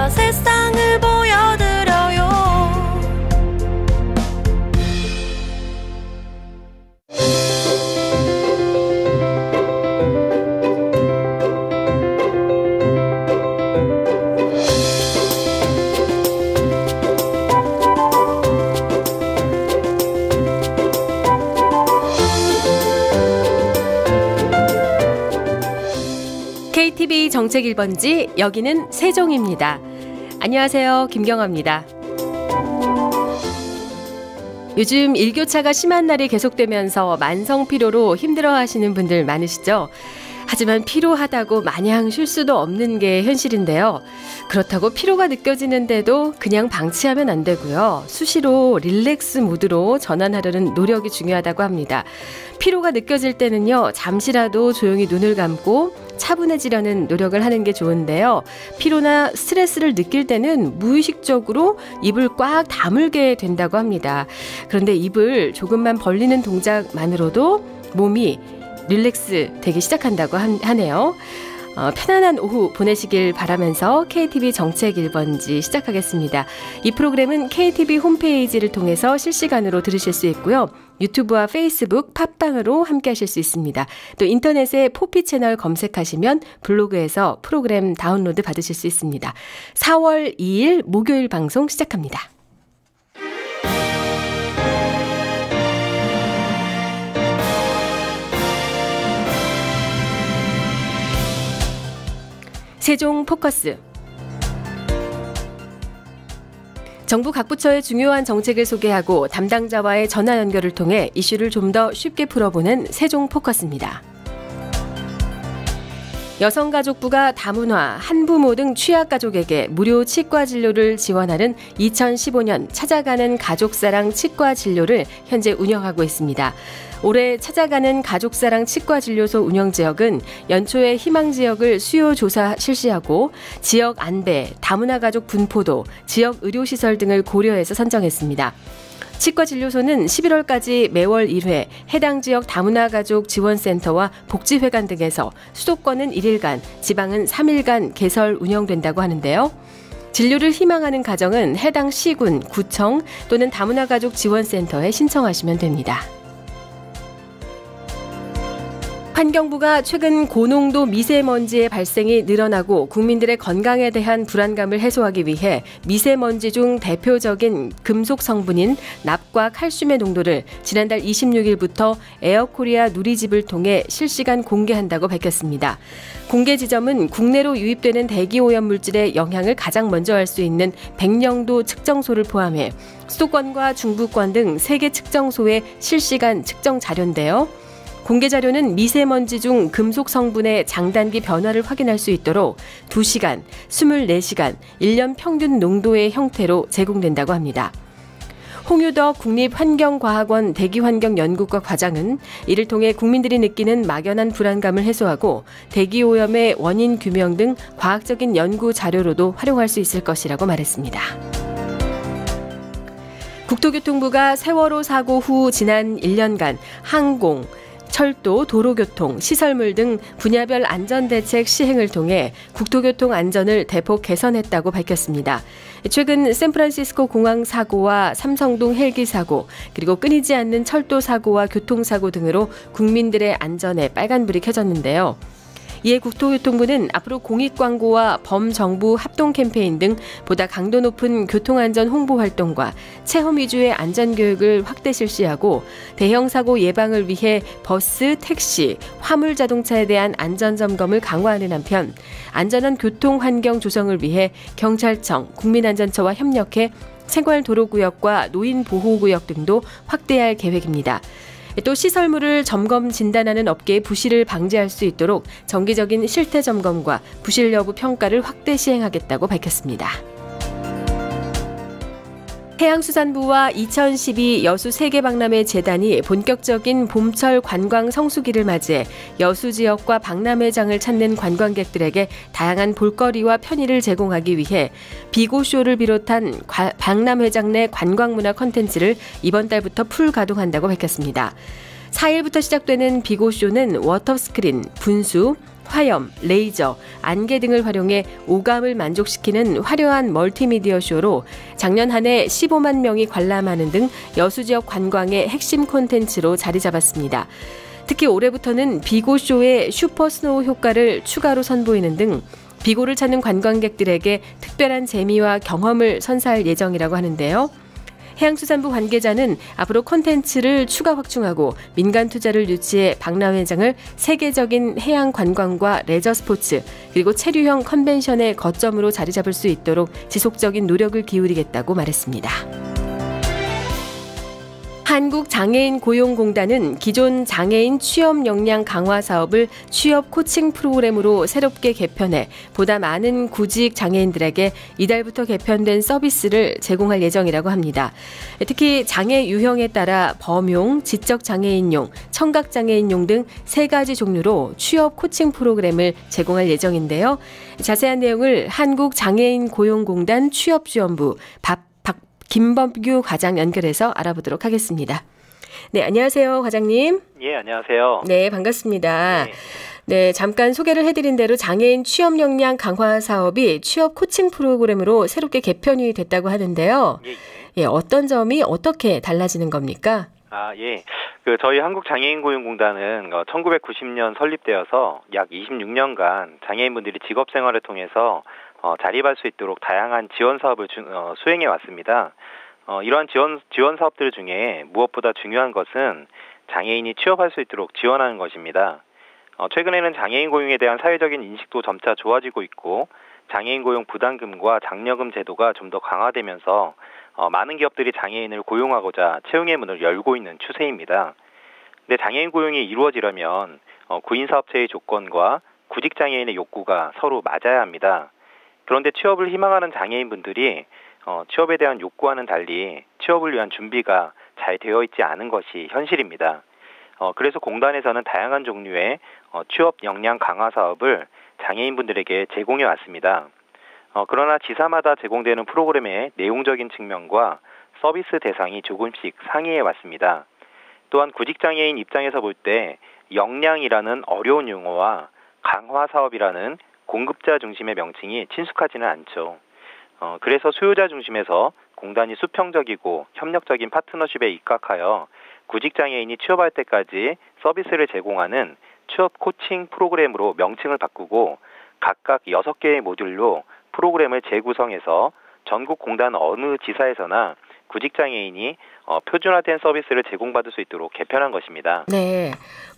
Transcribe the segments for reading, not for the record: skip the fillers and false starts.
찾아 세상을 보여드려요. KTV 정책 1번지, 여기는 세종입니다. 안녕하세요, 김경아입니다. 요즘 일교차가 심한 날이 계속되면서 만성 피로로 힘들어하시는 분들 많으시죠? 하지만 피로하다고 마냥 쉴 수도 없는 게 현실인데요. 그렇다고 피로가 느껴지는데도 그냥 방치하면 안 되고요. 수시로 릴렉스 모드로 전환하려는 노력이 중요하다고 합니다. 피로가 느껴질 때는요, 잠시라도 조용히 눈을 감고 차분해지려는 노력을 하는 게 좋은데요. 피로나 스트레스를 느낄 때는 무의식적으로 입을 꽉 다물게 된다고 합니다. 그런데 입을 조금만 벌리는 동작만으로도 몸이 릴렉스 되기 시작한다고 하네요. 편안한 오후 보내시길 바라면서 KTV 정책 1번지 시작하겠습니다. 이 프로그램은 KTV 홈페이지를 통해서 실시간으로 들으실 수 있고요. 유튜브와 페이스북, 팟빵으로 함께 하실 수 있습니다. 또 인터넷에 포피 채널 검색하시면 블로그에서 프로그램 다운로드 받으실 수 있습니다. 4월 2일 목요일 방송 시작합니다. 세종 포커스. 정부 각 부처의 중요한 정책을 소개하고 담당자와의 전화 연결을 통해 이슈를 좀 더 쉽게 풀어보는 세종 포커스입니다. 여성가족부가 다문화, 한부모 등 취약가족에게 무료 치과 진료를 지원하는 2015년 찾아가는 가족사랑 치과 진료를 현재 운영하고 있습니다. 올해 찾아가는 가족사랑 치과진료소 운영지역은 연초에 희망지역을 수요조사 실시하고 지역 안배, 다문화 가족 분포도, 지역 의료시설 등을 고려해서 선정했습니다. 치과진료소는 11월까지 매월 1회 해당 지역 다문화 가족 지원센터와 복지회관 등에서 수도권은 1일간, 지방은 3일간 개설 운영된다고 하는데요. 진료를 희망하는 가정은 해당 시군, 구청 또는 다문화 가족 지원센터에 신청하시면 됩니다. 환경부가 최근 고농도 미세먼지의 발생이 늘어나고 국민들의 건강에 대한 불안감을 해소하기 위해 미세먼지 중 대표적인 금속 성분인 납과 칼슘의 농도를 지난달 26일부터 에어코리아 누리집을 통해 실시간 공개한다고 밝혔습니다. 공개 지점은 국내로 유입되는 대기오염 물질의 영향을 가장 먼저 알 수 있는 백령도 측정소를 포함해 수도권과 중부권 등 3개 측정소의 실시간 측정 자료인데요. 공개 자료는 미세먼지 중 금속 성분의 장단기 변화를 확인할 수 있도록 2시간, 24시간, 1년 평균 농도의 형태로 제공된다고 합니다. 홍유덕 국립환경과학원 대기환경연구과 과장은 이를 통해 국민들이 느끼는 막연한 불안감을 해소하고 대기오염의 원인 규명 등 과학적인 연구 자료로도 활용할 수 있을 것이라고 말했습니다. 국토교통부가 세월호 사고 후 지난 1년간 항공, 철도, 도로교통, 시설물 등 분야별 안전대책 시행을 통해 국토교통 안전을 대폭 개선했다고 밝혔습니다. 최근 샌프란시스코 공항 사고와 삼성동 헬기 사고, 그리고 끊이지 않는 철도 사고와 교통사고 등으로 국민들의 안전에 빨간불이 켜졌는데요. 이에 국토교통부는 앞으로 공익광고와 범정부 합동 캠페인 등 보다 강도 높은 교통안전 홍보 활동과 체험 위주의 안전교육을 확대 실시하고 대형 사고 예방을 위해 버스, 택시, 화물 자동차에 대한 안전점검을 강화하는 한편 안전한 교통환경 조성을 위해 경찰청, 국민안전처와 협력해 생활도로구역과 노인보호구역 등도 확대할 계획입니다. 또 시설물을 점검 진단하는 업계의 부실을 방지할 수 있도록 정기적인 실태 점검과 부실 여부 평가를 확대 시행하겠다고 밝혔습니다. 해양수산부와 2012 여수 세계박람회 재단이 본격적인 봄철 관광 성수기를 맞이해 여수 지역과 박람회장을 찾는 관광객들에게 다양한 볼거리와 편의를 제공하기 위해 비고쇼를 비롯한 박람회장 내 관광문화 콘텐츠를 이번 달부터 풀 가동한다고 밝혔습니다. 4일부터 시작되는 비고쇼는 워터스크린, 분수, 화염, 레이저, 안개 등을 활용해 오감을 만족시키는 화려한 멀티미디어 쇼로 작년 한 해 15만 명이 관람하는 등 여수 지역 관광의 핵심 콘텐츠로 자리 잡았습니다. 특히 올해부터는 비고쇼의 슈퍼스노우 효과를 추가로 선보이는 등 비고를 찾는 관광객들에게 특별한 재미와 경험을 선사할 예정이라고 하는데요. 해양수산부 관계자는 앞으로 콘텐츠를 추가 확충하고 민간 투자를 유치해 박람회장을 세계적인 해양 관광과 레저 스포츠 그리고 체류형 컨벤션의 거점으로 자리 잡을 수 있도록 지속적인 노력을 기울이겠다고 말했습니다. 한국장애인고용공단은 기존 장애인 취업 역량 강화 사업을 취업 코칭 프로그램으로 새롭게 개편해 보다 많은 구직 장애인들에게 이달부터 개편된 서비스를 제공할 예정이라고 합니다. 특히 장애 유형에 따라 범용, 지적장애인용, 청각장애인용 등 3가지 종류로 취업 코칭 프로그램을 제공할 예정인데요. 자세한 내용을 한국장애인고용공단 취업지원부 김범규 과장 연결해서 알아보도록 하겠습니다. 네, 안녕하세요, 과장님. 예, 안녕하세요. 네, 반갑습니다. 네, 잠깐 소개를 해드린 대로 장애인 취업 역량 강화 사업이 취업 코칭 프로그램으로 새롭게 개편이 됐다고 하는데요. 예, 어떤 점이 어떻게 달라지는 겁니까? 예. 저희 한국장애인고용공단은 1990년 설립되어서 약 26년간 장애인분들이 직업생활을 통해서 자립할 수 있도록 다양한 지원 사업을 수행해 왔습니다. 이러한 지원 사업들 중에 무엇보다 중요한 것은 장애인이 취업할 수 있도록 지원하는 것입니다. 최근에는 장애인 고용에 대한 사회적인 인식도 점차 좋아지고 있고 장애인 고용 부담금과 장려금 제도가 좀 더 강화되면서 많은 기업들이 장애인을 고용하고자 채용의 문을 열고 있는 추세입니다. 근데 장애인 고용이 이루어지려면 구인사업체의 조건과 구직장애인의 욕구가 서로 맞아야 합니다. 그런데 취업을 희망하는 장애인분들이 취업에 대한 욕구와는 달리 취업을 위한 준비가 잘 되어 있지 않은 것이 현실입니다. 그래서 공단에서는 다양한 종류의 취업 역량 강화 사업을 장애인분들에게 제공해 왔습니다. 그러나 지사마다 제공되는 프로그램의 내용적인 측면과 서비스 대상이 조금씩 상이해 왔습니다. 또한 구직장애인 입장에서 볼 때 역량이라는 어려운 용어와 강화 사업이라는 공급자 중심의 명칭이 친숙하지는 않죠. 그래서 수요자 중심에서 공단이 수평적이고 협력적인 파트너십에 입각하여 구직장애인이 취업할 때까지 서비스를 제공하는 취업 코칭 프로그램으로 명칭을 바꾸고 각각 6개의 모듈로 프로그램을 재구성해서 전국 공단 어느 지사에서나 구직장애인이 표준화된 서비스를 제공받을 수 있도록 개편한 것입니다. 네,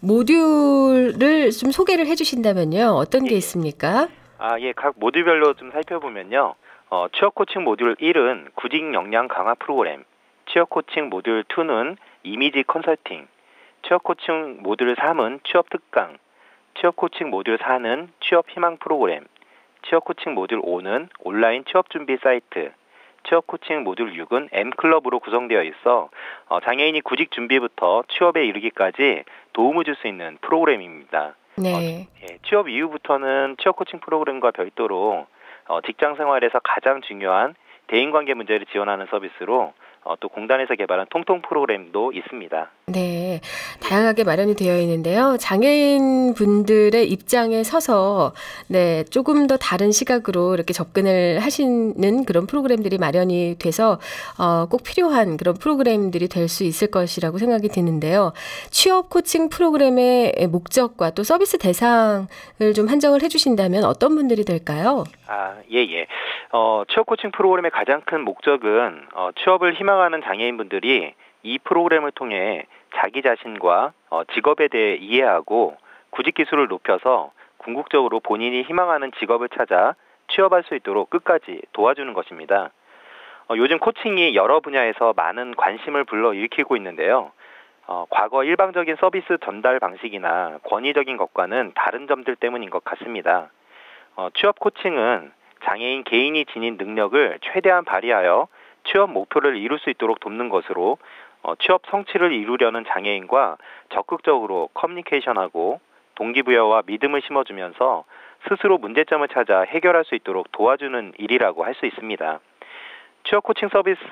모듈을 좀 소개를 해주신다면요. 어떤 게 있습니까? 예, 각 모듈별로 좀 살펴보면요. 취업 코칭 모듈 1은 구직 역량 강화 프로그램, 취업 코칭 모듈 2는 이미지 컨설팅, 취업 코칭 모듈 3은 취업 특강, 취업 코칭 모듈 4는 취업 희망 프로그램, 취업 코칭 모듈 5는 온라인 취업 준비 사이트, 취업 코칭 모듈 6은 M클럽으로 구성되어 있어 장애인이 구직 준비부터 취업에 이르기까지 도움을 줄 수 있는 프로그램입니다. 네. 취업 이후부터는 취업 코칭 프로그램과 별도로 직장 생활에서 가장 중요한 대인관계 문제를 지원하는 서비스로 또 공단에서 개발한 통통 프로그램도 있습니다. 네, 다양하게 마련이 되어 있는데요. 장애인 분들의 입장에 서서 조금 더 다른 시각으로 이렇게 접근을 하시는 그런 프로그램들이 마련이 돼서 꼭 필요한 그런 프로그램들이 될 수 있을 것이라고 생각이 드는데요. 취업 코칭 프로그램의 목적과 또 서비스 대상을 좀 한정을 해주신다면 어떤 분들이 될까요? 예. 취업 코칭 프로그램의 가장 큰 목적은 취업을 희망하는 장애인분들이 이 프로그램을 통해 자기 자신과 직업에 대해 이해하고 구직 기술을 높여서 궁극적으로 본인이 희망하는 직업을 찾아 취업할 수 있도록 끝까지 도와주는 것입니다. 요즘 코칭이 여러 분야에서 많은 관심을 불러일으키고 있는데요. 과거 일방적인 서비스 전달 방식이나 권위적인 것과는 다른 점들 때문인 것 같습니다. 취업 코칭은 장애인 개인이 지닌 능력을 최대한 발휘하여 취업 목표를 이룰 수 있도록 돕는 것으로 취업 성취를 이루려는 장애인과 적극적으로 커뮤니케이션하고 동기부여와 믿음을 심어주면서 스스로 문제점을 찾아 해결할 수 있도록 도와주는 일이라고 할 수 있습니다. 취업 코칭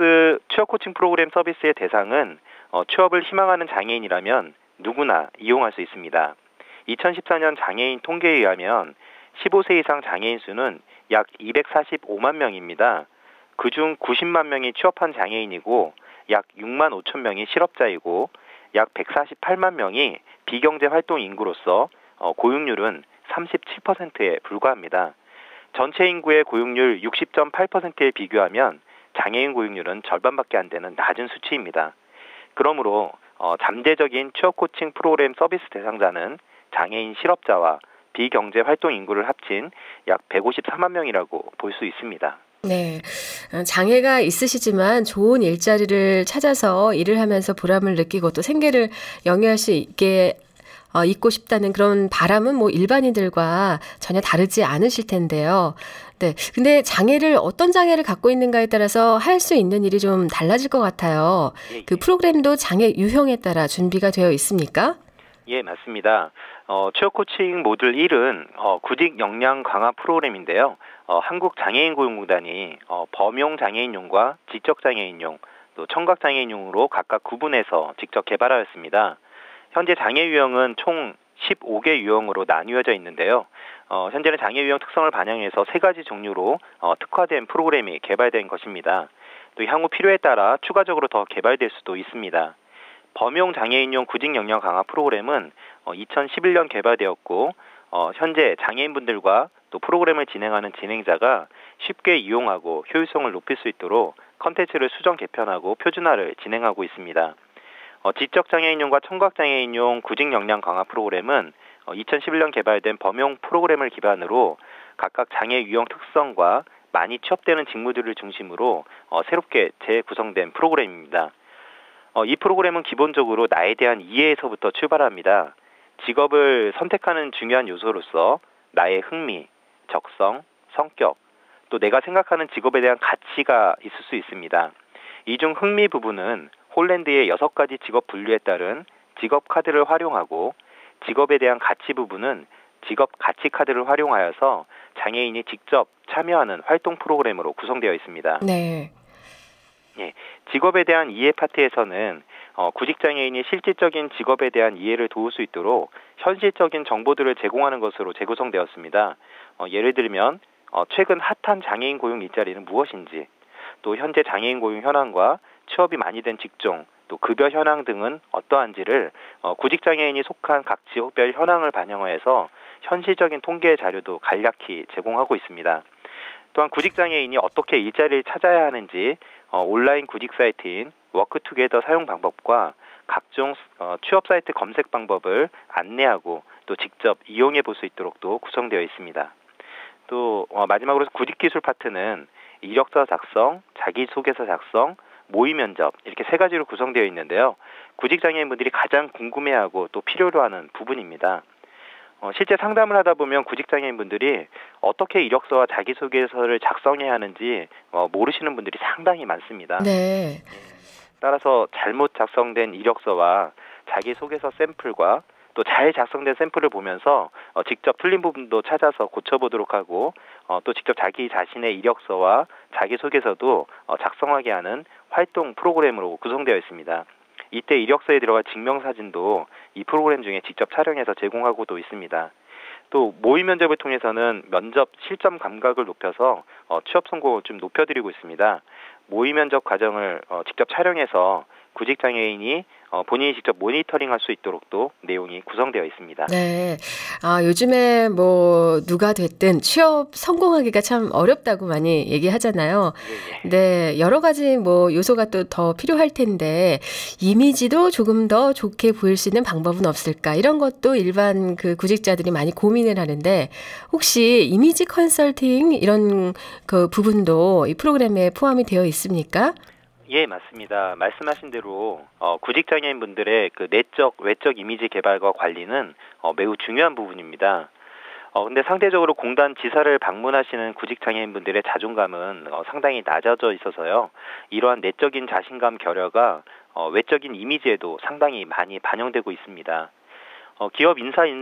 프로그램 서비스의 대상은 취업을 희망하는 장애인이라면 누구나 이용할 수 있습니다. 2014년 장애인 통계에 의하면 15세 이상 장애인 수는 약 245만 명입니다. 그중 90만 명이 취업한 장애인이고 약 6만 5천 명이 실업자이고 약 148만 명이 비경제 활동 인구로서 고용률은 37%에 불과합니다. 전체 인구의 고용률 60.8%에 비교하면 장애인 고용률은 절반밖에 안 되는 낮은 수치입니다. 그러므로 잠재적인 취업 코칭 프로그램 서비스 대상자는 장애인 실업자와 비경제 활동 인구를 합친 약 154만 명이라고 볼 수 있습니다. 네. 장애가 있으시지만 좋은 일자리를 찾아서 일을 하면서 보람을 느끼고 또 생계를 영위할 수 있게 있고 싶다는 그런 바람은 뭐 일반인들과 전혀 다르지 않으실 텐데요. 네. 근데 장애를 어떤 장애를 갖고 있는가에 따라서 할 수 있는 일이 좀 달라질 것 같아요. 그 프로그램도 장애 유형에 따라 준비가 되어 있습니까? 예, 맞습니다. 취업 코칭 모듈 1은 구직 역량 강화 프로그램인데요. 한국장애인고용공단이 범용 장애인용과 지적 장애인용, 또 청각 장애인용으로 각각 구분해서 직접 개발하였습니다. 현재 장애 유형은 총 15개 유형으로 나뉘어져 있는데요. 현재는 장애 유형 특성을 반영해서 3가지 종류로 특화된 프로그램이 개발된 것입니다. 또 향후 필요에 따라 추가적으로 더 개발될 수도 있습니다. 범용 장애인용 구직 역량 강화 프로그램은 2011년 개발되었고 현재 장애인분들과 또 프로그램을 진행하는 진행자가 쉽게 이용하고 효율성을 높일 수 있도록 컨텐츠를 수정 개편하고 표준화를 진행하고 있습니다. 지적 장애인용과 청각 장애인용 구직 역량 강화 프로그램은 2011년 개발된 범용 프로그램을 기반으로 각각 장애 유형 특성과 많이 취업되는 직무들을 중심으로 새롭게 재구성된 프로그램입니다. 이 프로그램은 기본적으로 나에 대한 이해에서부터 출발합니다. 직업을 선택하는 중요한 요소로서 나의 흥미, 적성, 성격, 또 내가 생각하는 직업에 대한 가치가 있을 수 있습니다. 이 중 흥미 부분은 홀랜드의 6가지 직업 분류에 따른 직업 카드를 활용하고 직업에 대한 가치 부분은 직업 가치 카드를 활용하여서 장애인이 직접 참여하는 활동 프로그램으로 구성되어 있습니다. 네. 예, 직업에 대한 이해 파트에서는 구직장애인이 실질적인 직업에 대한 이해를 도울 수 있도록 현실적인 정보들을 제공하는 것으로 재구성되었습니다. 예를 들면 최근 핫한 장애인 고용 일자리는 무엇인지, 또 현재 장애인 고용 현황과 취업이 많이 된 직종, 또 급여 현황 등은 어떠한지를 구직장애인이 속한 각 지역별 현황을 반영해서 현실적인 통계 자료도 간략히 제공하고 있습니다. 또한 구직장애인이 어떻게 일자리를 찾아야 하는지 온라인 구직 사이트인 워크투게더 사용 방법과 각종 취업 사이트 검색 방법을 안내하고 또 직접 이용해 볼 수 있도록도 구성되어 있습니다. 또 마지막으로 구직 기술 파트는 이력서 작성, 자기소개서 작성, 모의 면접 이렇게 3가지로 구성되어 있는데요. 구직장애인분들이 가장 궁금해하고 또 필요로 하는 부분입니다. 실제 상담을 하다 보면 구직장애인분들이 어떻게 이력서와 자기소개서를 작성해야 하는지 모르시는 분들이 상당히 많습니다. 네. 따라서 잘못 작성된 이력서와 자기소개서 샘플과 또 잘 작성된 샘플을 보면서 직접 틀린 부분도 찾아서 고쳐보도록 하고 또 직접 자기 자신의 이력서와 자기소개서도 작성하게 하는 활동 프로그램으로 구성되어 있습니다. 이때 이력서에 들어갈 증명사진도 이 프로그램 중에 직접 촬영해서 제공하고도 있습니다. 또 모의 면접을 통해서는 면접 실점 감각을 높여서 취업 성공을 좀 높여드리고 있습니다. 모의 면접 과정을 직접 촬영해서 구직장애인이 본인이 직접 모니터링할 수 있도록도 내용이 구성되어 있습니다. 네. 요즘에 뭐 누가 됐든 취업 성공하기가 참 어렵다고 많이 얘기하잖아요. 네, 여러 가지 뭐 요소가 또 더 필요할 텐데 이미지도 조금 더 좋게 보일 수 있는 방법은 없을까? 이런 것도 일반 그 구직자들이 많이 고민을 하는데 혹시 이미지 컨설팅 이런 그 부분도 이 프로그램에 포함이 되어 있습니까? 예, 맞습니다. 말씀하신 대로 구직장애인분들의 그 내적, 외적 이미지 개발과 관리는 매우 중요한 부분입니다. 근데 상대적으로 공단 지사를 방문하시는 구직장애인분들의 자존감은 상당히 낮아져 있어서요. 이러한 내적인 자신감 결여가 외적인 이미지에도 상당히 많이 반영되고 있습니다. 기업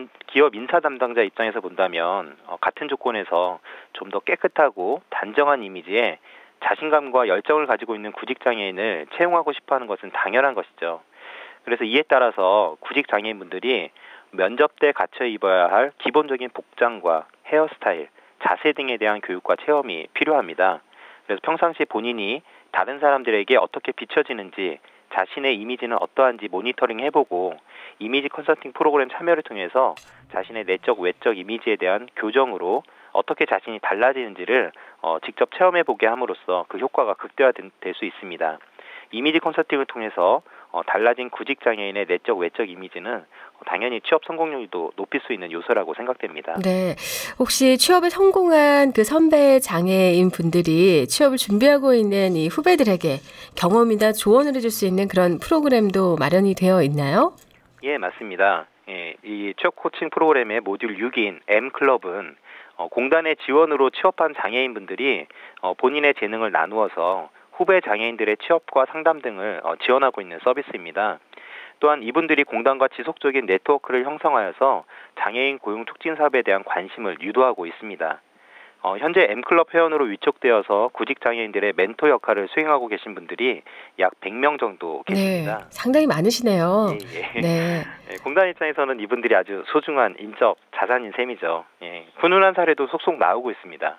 인사 담당자 입장에서 본다면 같은 조건에서 좀 더 깨끗하고 단정한 이미지에 자신감과 열정을 가지고 있는 구직장애인을 채용하고 싶어하는 것은 당연한 것이죠. 그래서 이에 따라서 구직장애인분들이 면접 때 갖춰 입어야 할 기본적인 복장과 헤어스타일, 자세 등에 대한 교육과 체험이 필요합니다. 그래서 평상시 본인이 다른 사람들에게 어떻게 비춰지는지, 자신의 이미지는 어떠한지 모니터링 해보고 이미지 컨설팅 프로그램 참여를 통해서 자신의 내적 외적 이미지에 대한 교정으로 어떻게 자신이 달라지는지를 직접 체험해보게 함으로써 그 효과가 극대화될 수 있습니다. 이미지 컨설팅을 통해서 달라진 구직장애인의 내적 외적 이미지는 당연히 취업 성공률도 높일 수 있는 요소라고 생각됩니다. 네, 혹시 취업에 성공한 그 선배 장애인 분들이 취업을 준비하고 있는 이 후배들에게 경험이나 조언을 해줄 수 있는 그런 프로그램도 마련이 되어 있나요? 예, 맞습니다. 예, 이 취업 코칭 프로그램의 모듈 6인 M클럽은 공단의 지원으로 취업한 장애인분들이 본인의 재능을 나누어서 후배 장애인들의 취업과 상담 등을 지원하고 있는 서비스입니다. 또한 이분들이 공단과 지속적인 네트워크를 형성하여서 장애인 고용 촉진 사업에 대한 관심을 유도하고 있습니다. 현재 M클럽 회원으로 위촉되어서 구직 장애인들의 멘토 역할을 수행하고 계신 분들이 약 100명 정도 계십니다. 네, 상당히 많으시네요. 예. 네. 공단 입장에서는 이분들이 아주 소중한 인적 자산인 셈이죠. 예. 훈훈한 사례도 속속 나오고 있습니다.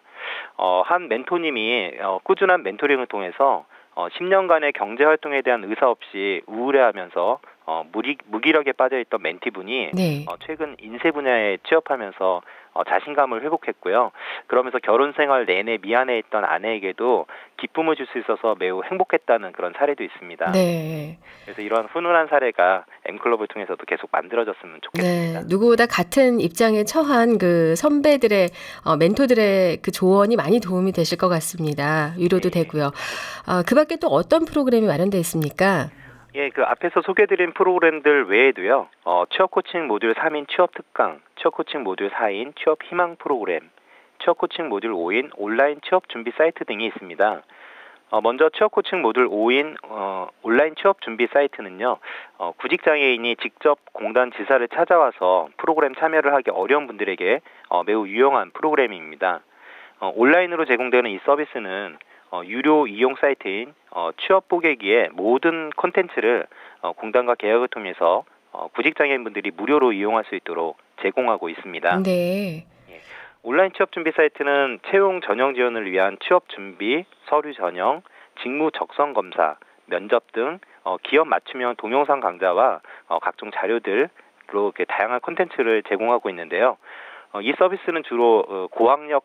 한 멘토님이 꾸준한 멘토링을 통해서 10년간의 경제활동에 대한 의사 없이 우울해하면서 무기력에 빠져있던 멘티분이 네. 최근 인쇄 분야에 취업하면서 자신감을 회복했고요. 그러면서 결혼 생활 내내 미안해했던 아내에게도 기쁨을 줄 수 있어서 매우 행복했다는 그런 사례도 있습니다. 네. 그래서 이런 훈훈한 사례가 M클럽을 통해서도 계속 만들어졌으면 좋겠습니다. 네, 누구보다 같은 입장에 처한 그 선배들의 멘토들의 그 조언이 많이 도움이 되실 것 같습니다. 위로도 되고요. 그 밖에 또 어떤 프로그램이 마련되어 있습니까? 예, 그 앞에서 소개드린 프로그램들 외에도요, 취업 코칭 모듈 3인 취업 특강, 취업 코칭 모듈 4인 취업 희망 프로그램, 취업 코칭 모듈 5인 온라인 취업 준비 사이트 등이 있습니다. 먼저 취업 코칭 모듈 5인 온라인 취업 준비 사이트는요, 구직 장애인이 직접 공단 지사를 찾아와서 프로그램 참여를 하기 어려운 분들에게 매우 유용한 프로그램입니다. 온라인으로 제공되는 이 서비스는 유료 이용 사이트인 취업 보객기의 모든 콘텐츠를 공단과 계약을 통해서 구직장애인분들이 무료로 이용할 수 있도록 제공하고 있습니다. 네. 온라인 취업 준비 사이트는 채용 전형 지원을 위한 취업 준비, 서류 전형, 직무 적성 검사, 면접 등 기업 맞춤형 동영상 강좌와 각종 자료들로 이렇게 다양한 콘텐츠를 제공하고 있는데요. 이 서비스는 주로 고학력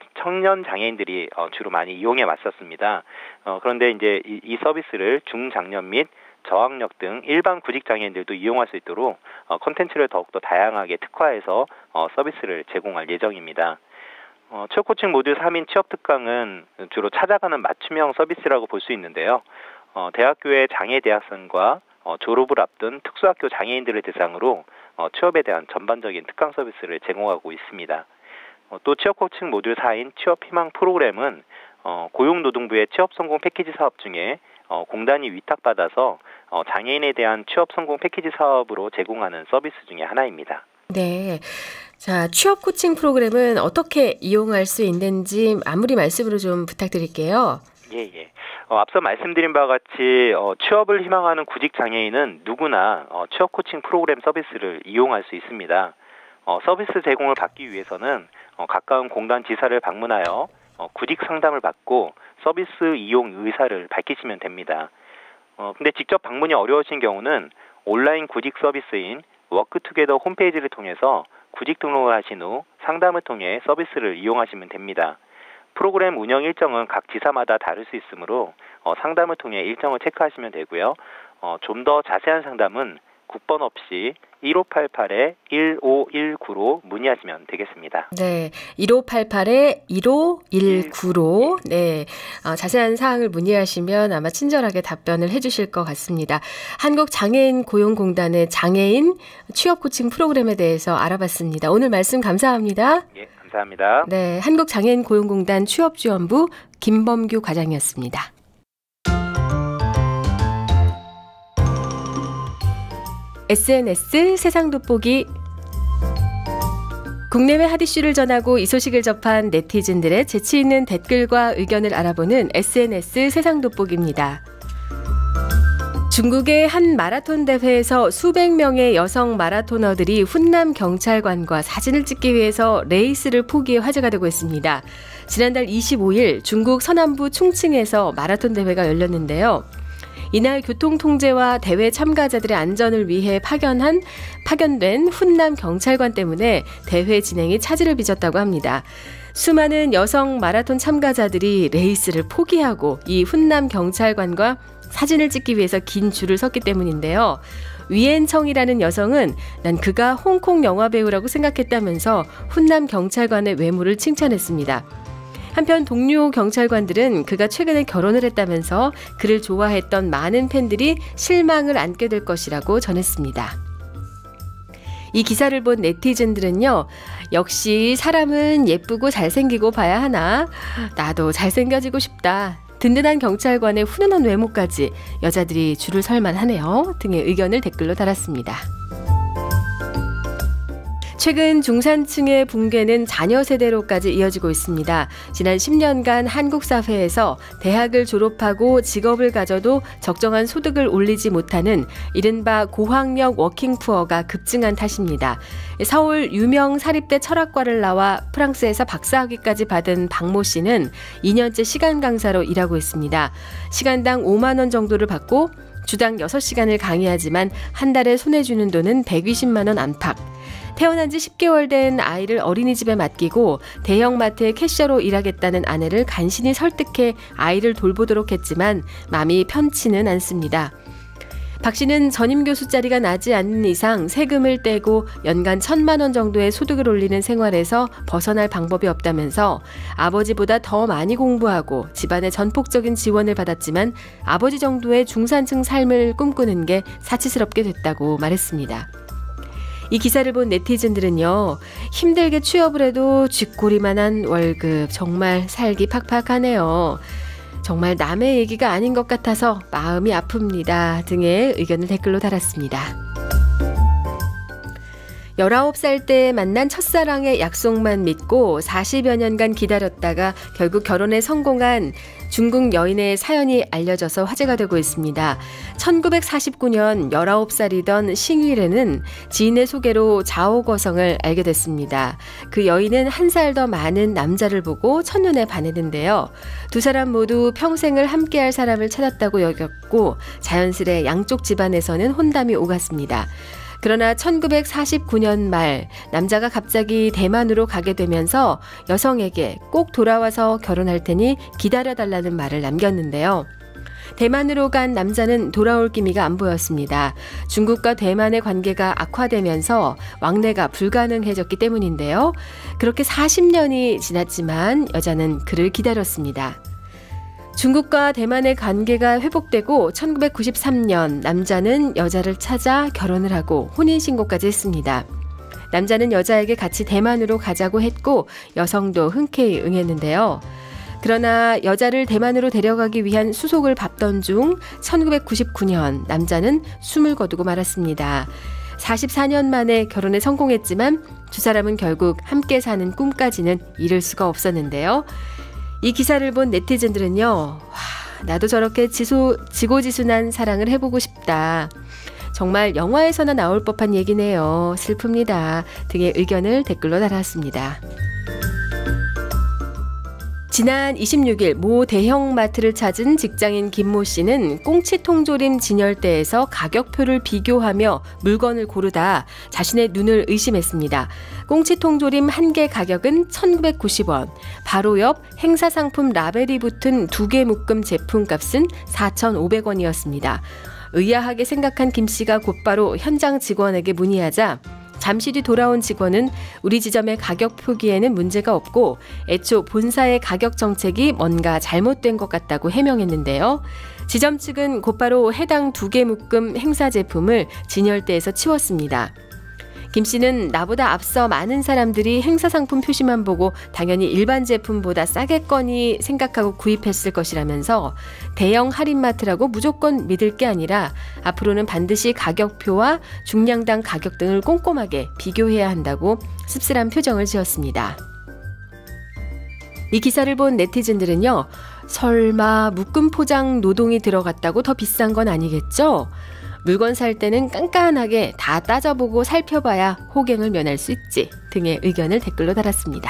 청년 장애인들이 주로 많이 이용해 왔었습니다. 그런데 이제 이 서비스를 중장년 및 저학력 등 일반 구직 장애인들도 이용할 수 있도록 콘텐츠를 더욱더 다양하게 특화해서 서비스를 제공할 예정입니다. 취업 코칭 모듈 3인 취업 특강은 주로 찾아가는 맞춤형 서비스라고 볼 수 있는데요. 대학교의 장애 대학생과 졸업을 앞둔 특수학교 장애인들을 대상으로 취업에 대한 전반적인 특강 서비스를 제공하고 있습니다. 또 취업 코칭 모듈 4인 취업 희망 프로그램은 고용노동부의 취업 성공 패키지 사업 중에 공단이 위탁받아서 장애인에 대한 취업 성공 패키지 사업으로 제공하는 서비스 중에 하나입니다. 네. 자, 취업 코칭 프로그램은 어떻게 이용할 수 있는지 마무리 말씀으로 좀 부탁드릴게요. 예. 앞서 말씀드린 바와 같이 취업을 희망하는 구직 장애인은 누구나 취업 코칭 프로그램 서비스를 이용할 수 있습니다. 서비스 제공을 받기 위해서는 가까운 공단 지사를 방문하여 구직 상담을 받고 서비스 이용 의사를 밝히시면 됩니다. 근데 직접 방문이 어려우신 경우는 온라인 구직 서비스인 워크투게더 홈페이지를 통해서 구직 등록을 하신 후 상담을 통해 서비스를 이용하시면 됩니다. 프로그램 운영 일정은 각 지사마다 다를 수 있으므로 상담을 통해 일정을 체크하시면 되고요. 좀 더 자세한 상담은 국번 없이 1588-1519로 문의하시면 되겠습니다. 네, 1588-1519로 네, 자세한 사항을 문의하시면 아마 친절하게 답변을 해주실 것 같습니다. 한국장애인 고용공단의 장애인 취업 코칭 프로그램에 대해서 알아봤습니다. 오늘 말씀 감사합니다. 예, 감사합니다. 네, 한국장애인 고용공단 취업지원부 김범규 과장이었습니다. SNS 세상 돋보기. 국내외 핫 이슈를 전하고 이 소식을 접한 네티즌들의 재치 있는 댓글과 의견을 알아보는 SNS 세상 돋보기입니다. 중국의 한 마라톤 대회에서 수백 명의 여성 마라토너들이 훈남 경찰관과 사진을 찍기 위해서 레이스를 포기해 화제가 되고 있습니다. 지난달 25일 중국 서남부 충칭에서 마라톤 대회가 열렸는데요. 이날 교통 통제와 대회 참가자들의 안전을 위해 파견된 훈남 경찰관 때문에 대회 진행이 차질을 빚었다고 합니다. 수많은 여성 마라톤 참가자들이 레이스를 포기하고 이 훈남 경찰관과 사진을 찍기 위해서 긴 줄을 섰기 때문인데요. 위엔청이라는 여성은 난 그가 홍콩 영화배우라고 생각했다면서 훈남 경찰관의 외모를 칭찬했습니다. 한편 동료 경찰관들은 그가 최근에 결혼을 했다면서 그를 좋아했던 많은 팬들이 실망을 안게 될 것이라고 전했습니다. 이 기사를 본 네티즌들은요. 역시 사람은 예쁘고 잘생기고 봐야 하나? 나도 잘생겨지고 싶다. 든든한 경찰관의 훈훈한 외모까지 여자들이 줄을 설만 하네요. 등의 의견을 댓글로 달았습니다. 최근 중산층의 붕괴는 자녀 세대로까지 이어지고 있습니다. 지난 10년간 한국 사회에서 대학을 졸업하고 직업을 가져도 적정한 소득을 올리지 못하는 이른바 고학력 워킹푸어가 급증한 탓입니다. 서울 유명 사립대 철학과를 나와 프랑스에서 박사학위까지 받은 박모 씨는 2년째 시간 강사로 일하고 있습니다. 시간당 5만 원 정도를 받고 주당 6시간을 강의하지만 한 달에 손에 주는 돈은 120만 원 안팎. 태어난 지 10개월 된 아이를 어린이집에 맡기고 대형마트의 캐셔로 일하겠다는 아내를 간신히 설득해 아이를 돌보도록 했지만 마음이 편치는 않습니다. 박 씨는 전임 교수 자리가 나지 않는 이상 세금을 떼고 연간 1,000만 원 정도의 소득을 올리는 생활에서 벗어날 방법이 없다면서 아버지보다 더 많이 공부하고 집안의 전폭적인 지원을 받았지만 아버지 정도의 중산층 삶을 꿈꾸는 게 사치스럽게 됐다고 말했습니다. 이 기사를 본 네티즌들은요. 힘들게 취업을 해도 쥐꼬리만한 월급 정말 살기 팍팍하네요. 정말 남의 얘기가 아닌 것 같아서 마음이 아픕니다. 등의 의견을 댓글로 달았습니다. 19살 때 만난 첫사랑의 약속만 믿고 40여 년간 기다렸다가 결국 결혼에 성공한 중국 여인의 사연이 알려져서 화제가 되고 있습니다. 1949년 19살이던 싱위르는 지인의 소개로 자오거성을 알게 됐습니다. 그 여인은 한 살 더 많은 남자를 보고 첫눈에 반했는데요. 두 사람 모두 평생을 함께할 사람을 찾았다고 여겼고 자연스레 양쪽 집안에서는 혼담이 오갔습니다. 그러나 1949년 말 남자가 갑자기 대만으로 가게 되면서 여성에게 꼭 돌아와서 결혼할 테니 기다려달라는 말을 남겼는데요. 대만으로 간 남자는 돌아올 기미가 안 보였습니다. 중국과 대만의 관계가 악화되면서 왕래가 불가능해졌기 때문인데요. 그렇게 40년이 지났지만 여자는 그를 기다렸습니다. 중국과 대만의 관계가 회복되고 1993년 남자는 여자를 찾아 결혼을 하고 혼인신고까지 했습니다. 남자는 여자에게 같이 대만으로 가자고 했고 여성도 흔쾌히 응했는데요. 그러나 여자를 대만으로 데려가기 위한 수속을 밟던 중 1999년 남자는 숨을 거두고 말았습니다. 44년 만에 결혼에 성공했지만 두 사람은 결국 함께 사는 꿈까지는 이룰 수가 없었는데요. 이 기사를 본 네티즌들은요. 와, 나도 저렇게 지고지순한 사랑을 해보고 싶다. 정말 영화에서나 나올 법한 얘기네요. 슬픕니다. 등의 의견을 댓글로 달았습니다. 지난 26일 모 대형마트를 찾은 직장인 김모 씨는 꽁치 통조림 진열대에서 가격표를 비교하며 물건을 고르다 자신의 눈을 의심했습니다. 꽁치 통조림 한 개 가격은 1,990원, 바로 옆 행사 상품 라벨이 붙은 2개 묶음 제품값은 4,500원이었습니다. 의아하게 생각한 김 씨가 곧바로 현장 직원에게 문의하자 잠시 뒤 돌아온 직원은 우리 지점의 가격 표기에는 문제가 없고 애초 본사의 가격 정책이 뭔가 잘못된 것 같다고 해명했는데요. 지점 측은 곧바로 해당 2개 묶음 행사 제품을 진열대에서 치웠습니다. 김 씨는 나보다 앞서 많은 사람들이 행사 상품 표시만 보고 당연히 일반 제품보다 싸겠거니 생각하고 구입했을 것이라면서 대형 할인마트라고 무조건 믿을 게 아니라 앞으로는 반드시 가격표와 중량당 가격 등을 꼼꼼하게 비교해야 한다고 씁쓸한 표정을 지었습니다. 이 기사를 본 네티즌들은요. 설마 묶음 포장 노동이 들어갔다고 더 비싼 건 아니겠죠? 물건 살 때는 깐깐하게 다 따져보고 살펴봐야 호갱을 면할 수 있지 등의 의견을 댓글로 달았습니다.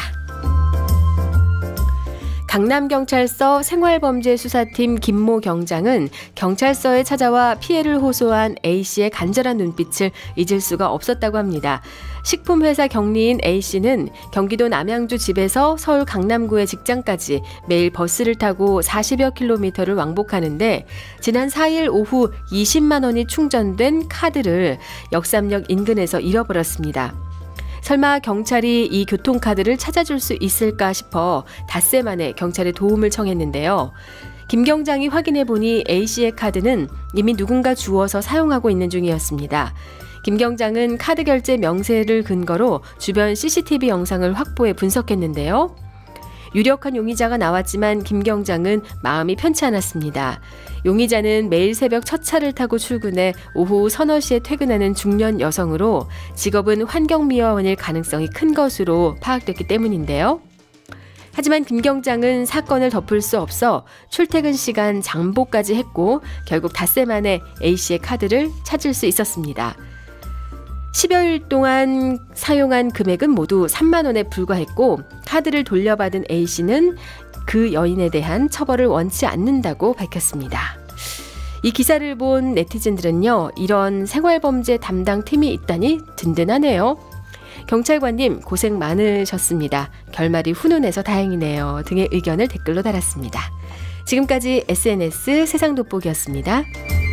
강남경찰서 생활범죄수사팀 김모 경장은 경찰서에 찾아와 피해를 호소한 A씨의 간절한 눈빛을 잊을 수가 없었다고 합니다. 식품회사 경리인 A씨는 경기도 남양주 집에서 서울 강남구의 직장까지 매일 버스를 타고 40여 킬로미터를 왕복하는데 지난 4일 오후 20만 원이 충전된 카드를 역삼역 인근에서 잃어버렸습니다. 설마 경찰이 이 교통카드를 찾아줄 수 있을까 싶어 닷새 만에 경찰에 도움을 청했는데요. 김 경장이 확인해보니 A씨의 카드는 이미 누군가 주워서 사용하고 있는 중이었습니다. 김 경장은 카드 결제 명세를 근거로 주변 CCTV 영상을 확보해 분석했는데요. 유력한 용의자가 나왔지만 김 경장은 마음이 편치 않았습니다. 용의자는 매일 새벽 첫 차를 타고 출근해 오후 서너 시에 퇴근하는 중년 여성으로 직업은 환경미화원일 가능성이 큰 것으로 파악됐기 때문인데요. 하지만 김 경장은 사건을 덮을 수 없어 출퇴근 시간 장보까지 했고 결국 닷새 만에 A씨의 카드를 찾을 수 있었습니다. 10여일 동안 사용한 금액은 모두 3만 원에 불과했고 카드를 돌려받은 A씨는 그 여인에 대한 처벌을 원치 않는다고 밝혔습니다. 이 기사를 본 네티즌들은요, 이런 생활범죄 담당 팀이 있다니 든든하네요. 경찰관님 고생 많으셨습니다. 결말이 훈훈해서 다행이네요. 등의 의견을 댓글로 달았습니다. 지금까지 SNS 세상 돋보기였습니다.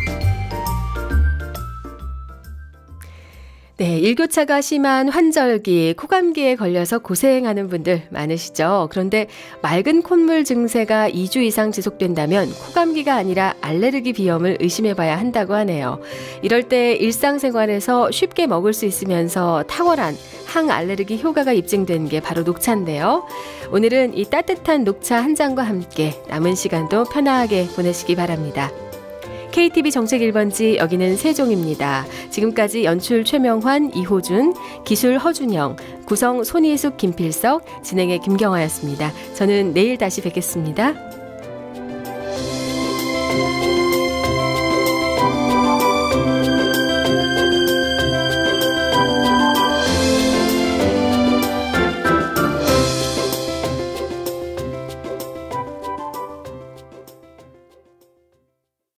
네, 일교차가 심한 환절기, 코감기에 걸려서 고생하는 분들 많으시죠? 그런데 맑은 콧물 증세가 2주 이상 지속된다면 코감기가 아니라 알레르기 비염을 의심해봐야 한다고 하네요. 이럴 때 일상생활에서 쉽게 먹을 수 있으면서 탁월한 항알레르기 효과가 입증된 게 바로 녹차인데요. 오늘은 이 따뜻한 녹차 한 잔과 함께 남은 시간도 편안하게 보내시기 바랍니다. KTV 정책 1번지 여기는 세종입니다. 지금까지 연출 최명환, 이호준, 기술 허준영, 구성 손희숙, 김필석, 진행의 김경아였습니다. 저는 내일 다시 뵙겠습니다.